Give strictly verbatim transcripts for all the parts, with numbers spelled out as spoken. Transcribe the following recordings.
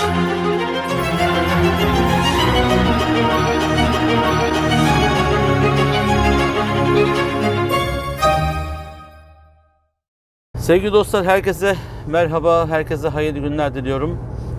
Sevgili dostlar, herkese merhaba, herkese hayırlı günler diliyorum.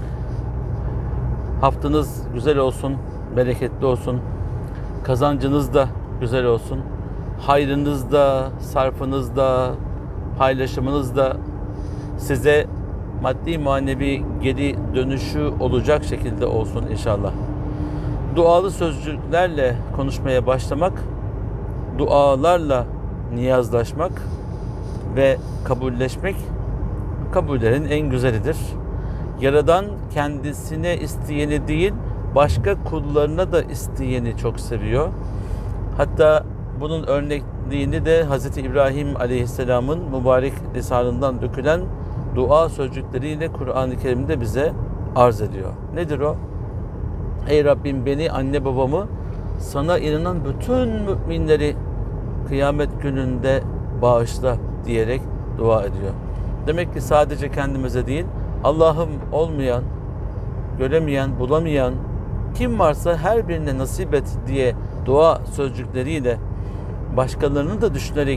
Haftanız güzel olsun, bereketli olsun, kazancınız da güzel olsun, hayrınız da, sarfınız da, paylaşımınız da size maddi manevi geri dönüşü olacak şekilde olsun inşallah. Dualı sözcüklerle konuşmaya başlamak, dualarla niyazlaşmak ve kabulleşmek kabullerin en güzelidir. Yaradan kendisine isteyeni değil, başka kullarına da isteyeni çok seviyor. Hatta bunun örnekliğini de Hazreti İbrahim Aleyhisselam'ın mübarek lisanından dökülen dua sözcükleriyle Kur'an-ı Kerim'de bize arz ediyor. Nedir o? Ey Rabbim, beni, anne babamı, sana inanan bütün müminleri kıyamet gününde bağışla diyerek dua ediyor. Demek ki sadece kendimize değil, Allah'ım olmayan, göremeyen, bulamayan kim varsa her birine nasip et diye dua sözcükleriyle başkalarını da düşünerek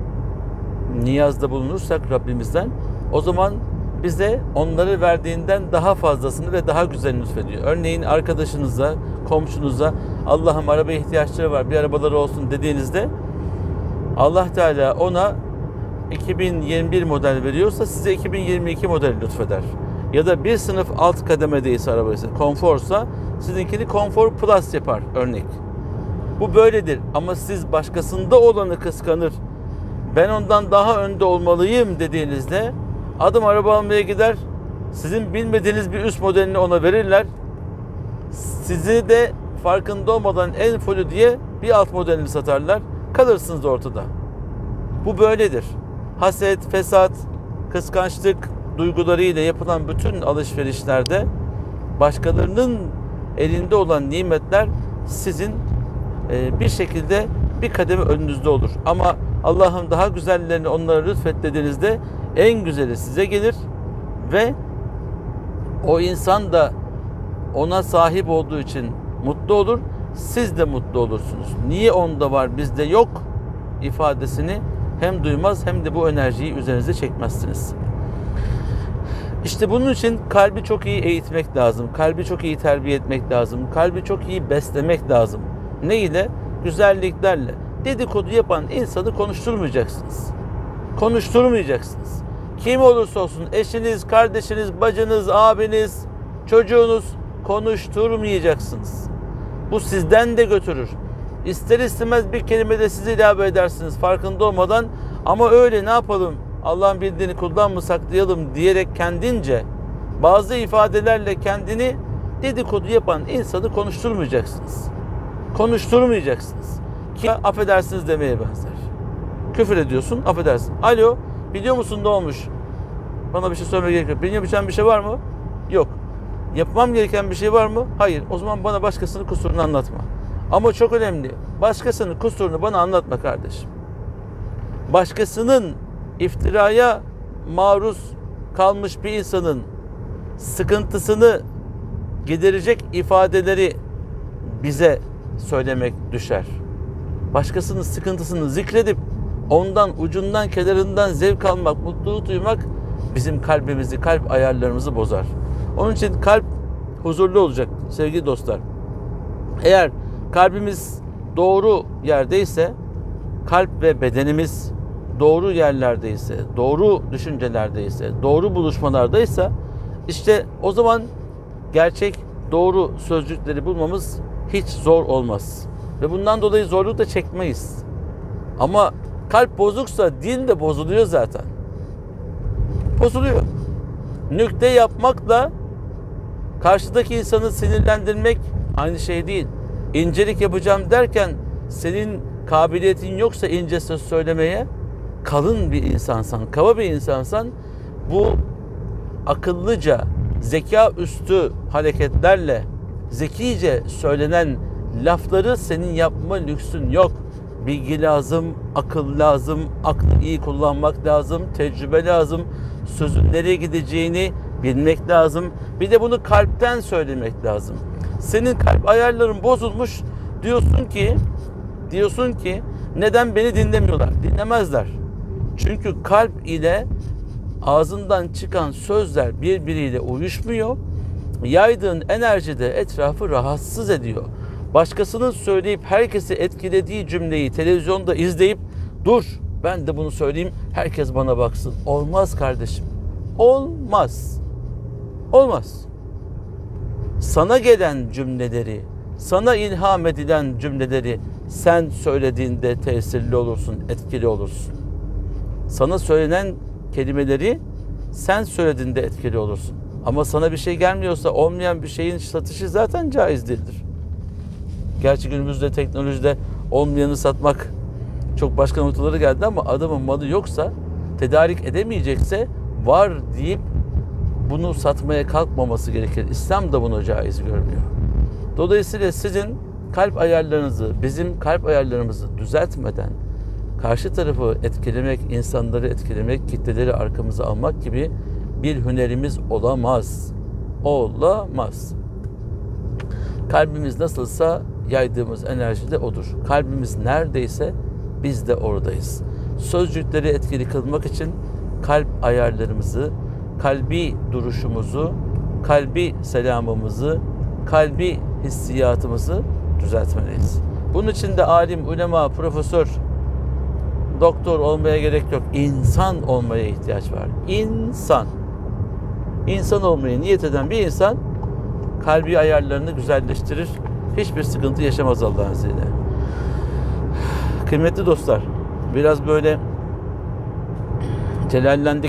niyazda bulunursak Rabbimizden, o zaman bize onları verdiğinden daha fazlasını ve daha güzelini lütfediyor. Örneğin arkadaşınıza, komşunuza Allah'ım araba ihtiyaçları var, bir arabaları olsun dediğinizde Allah Teala ona iki bin yirmi bir model veriyorsa size iki bin yirmi iki modeli lütfeder. Ya da bir sınıf alt kademedeyse arabası, konforsa sizinkini konfor plus yapar örnek. Bu böyledir ama siz başkasında olanı kıskanır, ben ondan daha önde olmalıyım dediğinizde adım araba almaya gider, sizin bilmediğiniz bir üst modelini ona verirler. Sizi de farkında olmadan en fullü diye bir alt modelini satarlar. Kalırsınız ortada. Bu böyledir. Haset, fesat, kıskançlık duygularıyla yapılan bütün alışverişlerde başkalarının elinde olan nimetler sizin e, bir şekilde bir kademe önünüzde olur. Ama Allah'ın daha güzellerini onlara lütfet dediğinizde en güzeli size gelir ve o insan da ona sahip olduğu için mutlu olur. Siz de mutlu olursunuz. Niye onda var bizde yok ifadesini hem duymaz hem de bu enerjiyi üzerinize çekmezsiniz. İşte bunun için kalbi çok iyi eğitmek lazım. Kalbi çok iyi terbiye etmek lazım. Kalbi çok iyi beslemek lazım. Ne ile? Güzelliklerle. Dedikodu yapan insanı konuşturmayacaksınız. Konuşturmayacaksınız. Kim olursa olsun, eşiniz, kardeşiniz, bacınız, abiniz, çocuğunuz, konuşturmayacaksınız. Bu sizden de götürür. İster istemez bir kelime de siz ilave edersiniz farkında olmadan, ama öyle ne yapalım, Allah'ın bildiğini kuldan mı saklayalım diyerek kendince bazı ifadelerle kendini dedikodu yapan insanı konuşturmayacaksınız. Konuşturmayacaksınız. Ki affedersiniz demeye benzer. Küfür ediyorsun, affedersin. Alo, biliyor musun ne olmuş? Bana bir şey söylemeye gerek yok. Benim yapacağım bir şey var mı? Yok. Yapmam gereken bir şey var mı? Hayır. O zaman bana başkasının kusurunu anlatma. Ama çok önemli. Başkasının kusurunu bana anlatma kardeşim. Başkasının iftiraya maruz kalmış bir insanın sıkıntısını giderecek ifadeleri bize söylemek düşer. Başkasının sıkıntısını zikredip ondan ucundan kenarından zevk almak, mutluluk duymak bizim kalbimizi, kalp ayarlarımızı bozar. Onun için kalp huzurlu olacak sevgili dostlar. Eğer kalbimiz doğru yerdeyse, kalp ve bedenimiz doğru yerlerdeyse, doğru düşüncelerdeyse, doğru buluşmalardaysa, işte o zaman gerçek doğru sözcükleri bulmamız hiç zor olmaz. Ve bundan dolayı zorluk da çekmeyiz. Ama kalp bozuksa dil de bozuluyor zaten. Bozuluyor. Nükte yapmakla karşıdaki insanı sinirlendirmek aynı şey değil. İncelik yapacağım derken senin kabiliyetin yoksa ince söz söylemeye, kalın bir insansan, kaba bir insansan, bu akıllıca, zeka üstü hareketlerle zekice söylenen lafları senin yapma lüksün yok. Bilgi lazım, akıl lazım, aklı iyi kullanmak lazım, tecrübe lazım. Sözün nereye gideceğini bilmek lazım. Bir de bunu kalpten söylemek lazım. Senin kalp ayarların bozulmuş. Diyorsun ki, diyorsun ki neden beni dinlemiyorlar? Dinlemezler. Çünkü kalp ile ağzından çıkan sözler birbiriyle uyuşmuyor. Yaydığın enerji de etrafı rahatsız ediyor. Başkasının söyleyip herkesi etkilediği cümleyi televizyonda izleyip dur ben de bunu söyleyeyim herkes bana baksın. Olmaz kardeşim. Olmaz. Olmaz. Sana gelen cümleleri, sana ilham edilen cümleleri sen söylediğinde tesirli olursun, etkili olursun. Sana söylenen kelimeleri sen söylediğinde etkili olursun. Ama sana bir şey gelmiyorsa olmayan bir şeyin satışı zaten caiz değildir. Gerçi günümüzde teknolojide olmayanı satmak çok başka noktaları geldi ama adamın malı yoksa, tedarik edemeyecekse var deyip bunu satmaya kalkmaması gerekir. İslam da bunu caiz görmüyor. Dolayısıyla sizin kalp ayarlarınızı, bizim kalp ayarlarımızı düzeltmeden karşı tarafı etkilemek, insanları etkilemek, kitleleri arkamıza almak gibi bir hünerimiz olamaz. Olamaz. Kalbimiz nasılsa yaydığımız enerji de odur. Kalbimiz neredeyse biz de oradayız. Sözcükleri etkili kılmak için kalp ayarlarımızı, kalbi duruşumuzu, kalbi selamımızı, kalbi hissiyatımızı düzeltmeliyiz. Bunun için de alim, ulema, profesör, doktor olmaya gerek yok. İnsan olmaya ihtiyaç var. İnsan. İnsan olmayı niyet eden bir insan kalbi ayarlarını güzelleştirir. Hiçbir sıkıntı yaşamaz Allah'ın izniyle. Kıymetli dostlar, biraz böyle celallendik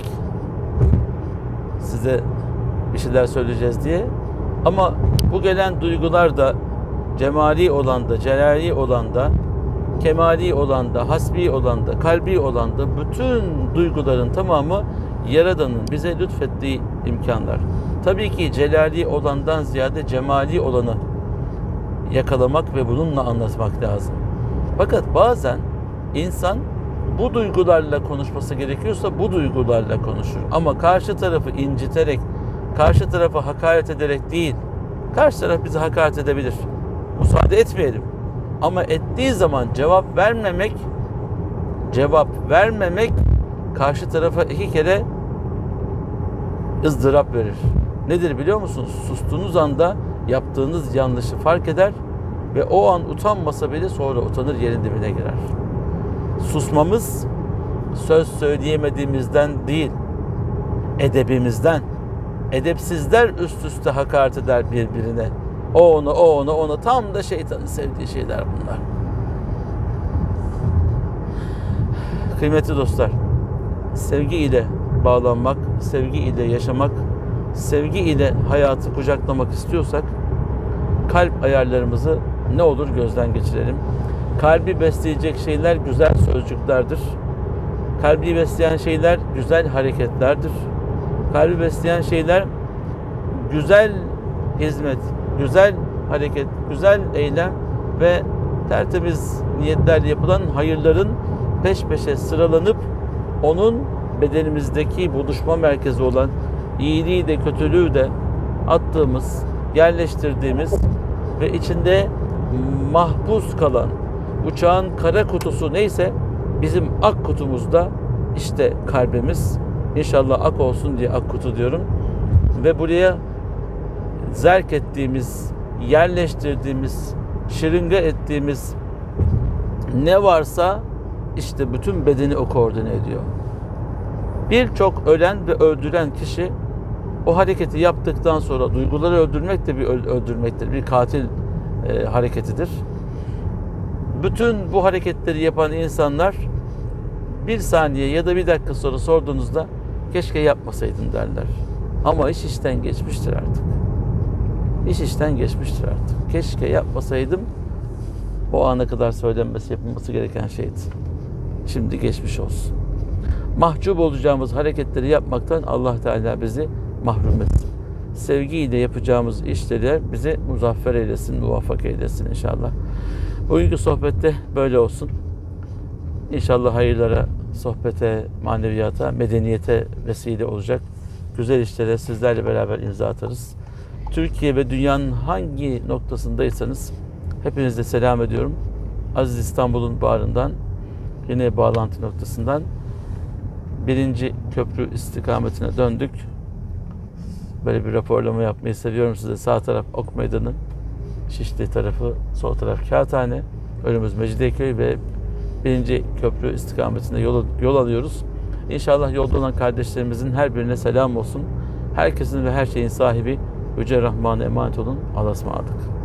size bir şeyler söyleyeceğiz diye. Ama bu gelen duygular da cemali olan da, celali olan da, kemali olan da, hasbi olan da, kalbi olan da bütün duyguların tamamı Yaradan'ın bize lütfettiği imkanlar. Tabii ki celali olandan ziyade cemali olanı yakalamak ve bununla anlatmak lazım. Fakat bazen insan bu duygularla konuşması gerekiyorsa bu duygularla konuşur. Ama karşı tarafı inciterek, karşı tarafı hakaret ederek değil, karşı taraf bizi hakaret edebilir. Müsaade etmeyelim. Ama ettiği zaman cevap vermemek, cevap vermemek karşı tarafa iki kere ızdırap verir. Nedir biliyor musunuz? Sustuğunuz anda yaptığınız yanlışı fark eder ve o an utanmasa bile sonra utanır, yerin dibine girer. Susmamız söz söyleyemediğimizden değil, edebimizden. Edepsizler üst üste hakaret eder birbirine. O ona, o ona, ona. Tam da şeytanın sevdiği şeyler bunlar. Kıymetli dostlar, sevgi ile bağlanmak, sevgi ile yaşamak, sevgi ile hayatı kucaklamak istiyorsak kalp ayarlarımızı ne olur gözden geçirelim. Kalbi besleyecek şeyler güzel sözcüklerdir. Kalbi besleyen şeyler güzel hareketlerdir. Kalbi besleyen şeyler güzel hizmet, güzel hareket, güzel eylem ve tertemiz niyetlerle yapılan hayırların peş peşe sıralanıp onun bedenimizdeki buluşma merkezi olan iyiliği de kötülüğü de attığımız, yerleştirdiğimiz ve içinde mahpus kalan uçağın kara kutusu neyse bizim ak kutumuzda işte kalbimiz. İnşallah ak olsun diye ak kutu diyorum. Ve buraya zerk ettiğimiz, yerleştirdiğimiz, şırınga ettiğimiz ne varsa işte bütün bedeni o koordine ediyor. Birçok ölen ve öldüren kişi o hareketi yaptıktan sonra duyguları öldürmek de bir öldürmektir. Bir katil e, hareketidir. Bütün bu hareketleri yapan insanlar bir saniye ya da bir dakika sonra sorduğunuzda keşke yapmasaydın derler. Ama iş işten geçmiştir artık. İş işten geçmiştir artık. Keşke yapmasaydım, o ana kadar söylenmesi, yapılması gereken şeydi. Şimdi geçmiş olsun. Mahcup olacağımız hareketleri yapmaktan Allah Teala bizi mahrum etsin. Sevgiyle yapacağımız işleri bizi muzaffer eylesin, muvaffak eylesin inşallah. Bugünkü sohbette böyle olsun. İnşallah hayırlara, sohbete, maneviyata, medeniyete vesile olacak güzel işlere sizlerle beraber imza atarız. Türkiye ve dünyanın hangi noktasındaysanız hepinize selam ediyorum. Aziz İstanbul'un bağrından, yine bağlantı noktasından birinci köprü istikametine döndük. Böyle bir raporlama yapmayı seviyorum size. Sağ taraf Ok Meydanı, Şişli tarafı, sol taraf Kağıthane, önümüz Mecidiyeköy ve birinci köprü istikametinde yol, yol alıyoruz. İnşallah yolda olan kardeşlerimizin her birine selam olsun. Herkesin ve her şeyin sahibi Yüce Rahman'a emanet olun. Allah'a ısmarladık.